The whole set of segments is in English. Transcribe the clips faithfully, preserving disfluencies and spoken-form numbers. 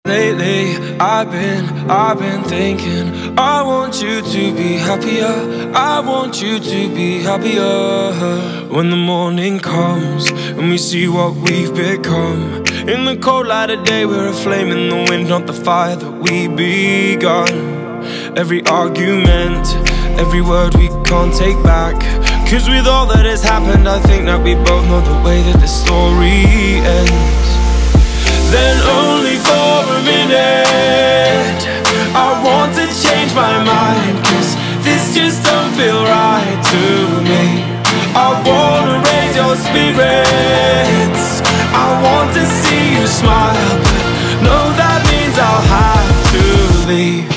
Lately, I've been, I've been thinking I want you to be happier, I want you to be happier. When the morning comes and we see what we've become, in the cold light of day we're a flame in the wind, not the fire that we begun. Every argument, every word we can't take back, cause with all that has happened I think that we both know the way that the story ends. Then only for a minute I want to change my mind, cause this just don't feel right to me. I wanna raise your spirits, I want to see you smile, but no, that means I'll have to leave.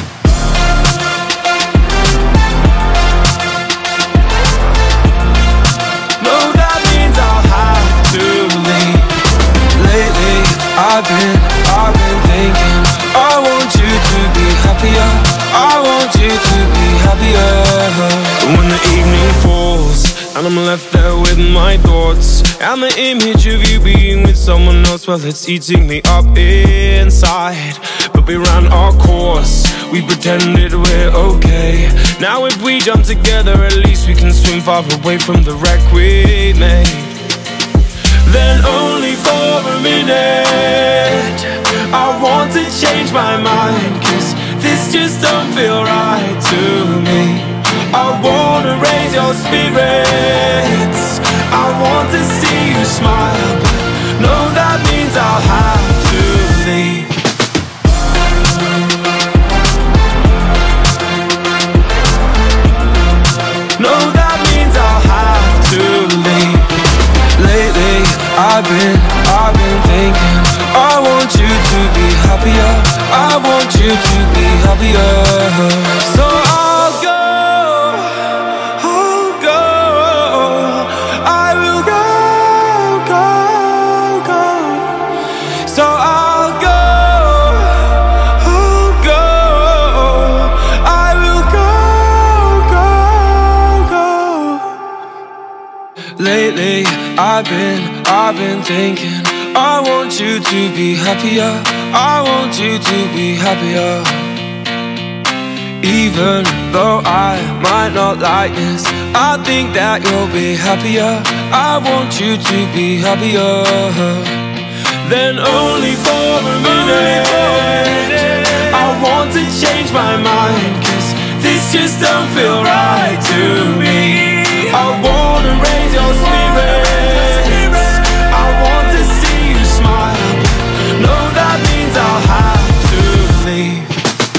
No, that means I'll have to leave. Lately, I've been, I've been thinking I want you to be happier, I want you to be happier. When the evening falls and I'm left there with my thoughts, and the image of you being with someone else, well, it's eating me up inside. But we ran our course, we pretended we're okay. Now if we jump together, at least we can swim far away from the wreck we made. Then only for a minute I want to change my mind, cause this just don't feel right to me. I wanna raise your spirits, I want to see you smile, but no, that means I'll have to leave. No, that means I'll have to leave. Lately, I've been, I've been thinking I want you to be happier, I want you to be happier. So I'll go, I'll go, I will go, go, go. So I'll go, I'll go, I will go, go, go. Lately, I've been, I've been thinking I want you to be happier, I want you to be happier. Even though I might not like this, I think that you'll be happier, I want you to be happier. Then only for a minute I want to change my mind, cause this just don't feel right to me. I wanna raise your spirits, I want to see you smile, but no, that means I'll have to leave.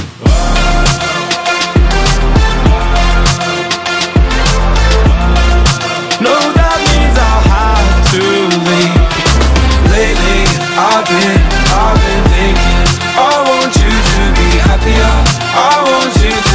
No, that means I'll have to leave. Lately, I've been, I've been thinking I want you to be happier, I want you to